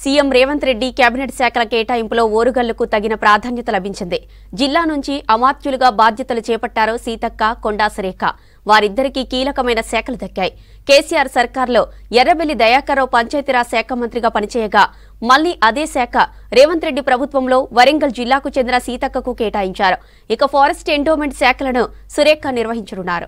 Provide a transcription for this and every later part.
CM Revanth Reddy cabinet శాఖల కేటాయింపులో ఓరుగల్లుకు తగిన ప్రాధాన్యత లభించింది. జిల్లా నుంచి అమాత్యులుగా బాధ్యతలు చేపట్టారు సీతక్క, కొండా సురేఖ. వారిద్దరికీ కీలకమైన శాఖలు దక్కాయి. కేసీఆర్ సర్కార్లో ఎర్రబెల్లి దయాకర్రావు పంచాయతీరాజ్ శాఖ మంత్రిగా పనిచేయగా మళ్లీ అదే శాఖ రేవంత్ రెడ్డి ప్రభుత్వంలో వరంగల్ జిల్లాకు చెందిన సీతక్కకు కేటాయించారు. ఇక ఫారెస్ట్ ఎండోమెంట్ శాఖలను సురేఖ నిర్వహించనున్నారు.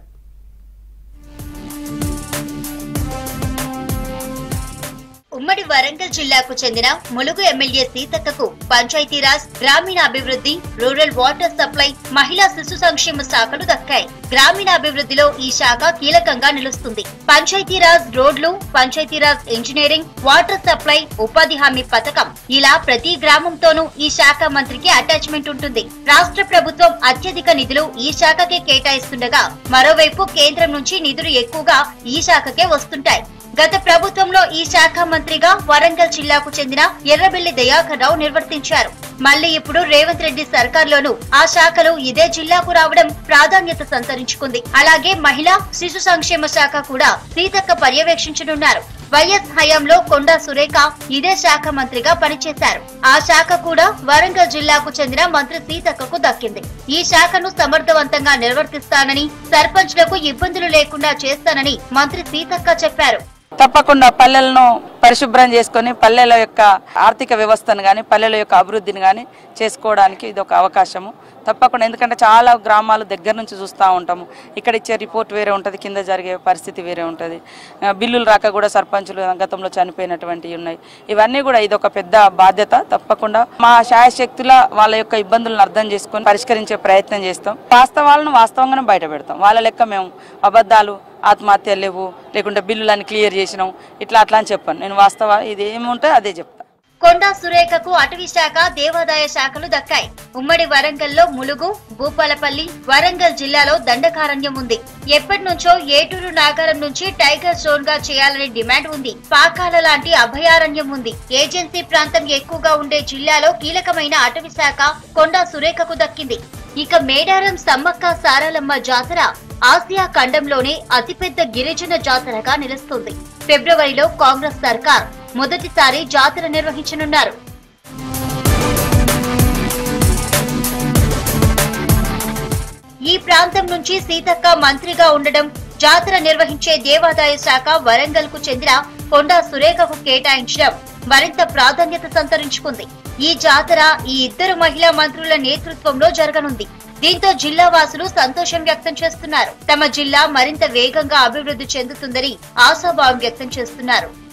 ఉమ్మడి వరంగల్ జిల్లాకు చెందిన ములుగు ఎమ్మెల్యే సీతక్కకు పంచాయతీరాజ్, గ్రామీణాభివృద్ధి, రూరల్ వాటర్ సప్లై, మహిళా శిశు సంక్షేమ శాఖలు దక్కాయి. గ్రామీణాభివృద్ధిలో ఈ శాఖ కీలకంగా నిలుస్తుంది. పంచాయతీరాజ్ రోడ్లు, పంచాయతీరాజ్ ఇంజనీరింగ్, వాటర్ సప్లై, ఉపాధి హామీ పథకం ఇలా ప్రతి గ్రామంతోనూ ఈ శాఖ మంత్రికి అటాచ్మెంట్ ఉంటుంది. రాష్ట్ర ప్రభుత్వం అత్యధిక నిధులు ఈ శాఖకే కేటాయిస్తుండగా మరోవైపు కేంద్రం నుంచి నిధులు ఎక్కువగా ఈ శాఖకే వస్తుంటాయి. గత ప్రభుత్వంలో ఈ శాఖ మంత్రిగా వరంగల్ జిల్లాకు చెందిన ఎర్రబెల్లి దయాకర్రావు నిర్వర్తించారు. మళ్లీ ఇప్పుడు రేవంత్ రెడ్డి సర్కార్లోనూ ఆ శాఖలు ఇదే జిల్లాకు రావడం ప్రాధాన్యత సంతరించుకుంది. అలాగే మహిళా శిశు సంక్షేమ శాఖ కూడా సీతక్క పర్యవేక్షించనున్నారు. వైఎస్ హయాంలో కొండా సురేఖ ఇదే శాఖ మంత్రిగా పనిచేశారు. ఆ శాఖ కూడా వరంగల్ జిల్లాకు చెందిన మంత్రి సీతక్కకు దక్కింది. ఈ శాఖను సమర్థవంతంగా నిర్వర్తిస్తానని, సర్పంచ్లకు ఇబ్బందులు లేకుండా చేస్తానని మంత్రి సీతక్క చెప్పారు. తప్పకుండా పల్లెలను పరిశుభ్రం చేసుకొని పల్లెల యొక్క ఆర్థిక వ్యవస్థను కానీ పల్లెల యొక్క అభివృద్ధిని కానీ చేసుకోవడానికి ఇది ఒక అవకాశము. తప్పకుండా, ఎందుకంటే చాలా గ్రామాలు దగ్గర నుంచి చూస్తూ ఉంటాము. ఇక్కడ ఇచ్చే రిపోర్ట్ వేరే ఉంటుంది, కింద జరిగే పరిస్థితి వేరే ఉంటుంది. బిల్లులు రాక కూడా సర్పంచులు గతంలో చనిపోయినటువంటివి ఉన్నాయి. ఇవన్నీ కూడా ఇది ఒక పెద్ద బాధ్యత. తప్పకుండా మా శాయశక్తుల వాళ్ళ యొక్క ఇబ్బందులను అర్థం చేసుకొని పరిష్కరించే ప్రయత్నం చేస్తాం. వాస్తవాలను వాస్తవంగానే బయట పెడతాం. వాళ్ళ లెక్క మేము అబద్ధాలు, ఆత్మహత్యలు లేవు, లేకుంటే బిల్లులని క్లియర్ చేసినాం ఇట్లా అట్లా అని చెప్పాను. నేను వాస్తవ ఇది ఏముంటే అదే చెప్తాను. కొండా సురేఖకు అటవీ శాఖ, దేవాదాయ శాఖలు దక్కాయి. ఉమ్మడి వరంగల్లో ములుగు, భూపాలపల్లి, వరంగల్ జిల్లాలో దండకారణ్యం ఉంది. ఎప్పటి నుంచో ఏటూరు నాగారం నుంచి టైగర్ జోన్ గా చేయాలని డిమాండ్ ఉంది. పాకాల లాంటి అభయారణ్యం ఉంది. ఏజెన్సీ ప్రాంతం ఎక్కువగా ఉండే జిల్లాలో కీలకమైన అటవీ శాఖ కొండా సురేఖకు దక్కింది. ఇక మేడారం సమ్మక్క సారలమ్మ జాతర ఆసియా ఖండంలోనే అతిపెద్ద గిరిజన జాతరగా నిలుస్తుంది. ఫిబ్రవరిలో కాంగ్రెస్ సర్కార్ మొదటిసారి జాతర నిర్వహించనున్నారు. ఈ ప్రాంతం నుంచి సీతక్క మంత్రిగా ఉండడం, జాతర నిర్వహించే దేవాదాయ శాఖ వరంగల్ కు చెందిన కొండా సురేఖకు కేటాయించడం మరింత ప్రాధాన్యత సంతరించుకుంది. ఈ జాతర ఈ ఇద్దరు మహిళా మంత్రుల నేతృత్వంలో జరగనుంది. దీంతో జిల్లా వాసులు సంతోషం వ్యక్తం చేస్తున్నారు. తమ జిల్లా మరింత వేగంగా అభివృద్ధి చెందుతుందని ఆశాభావం వ్యక్తం చేస్తున్నారు.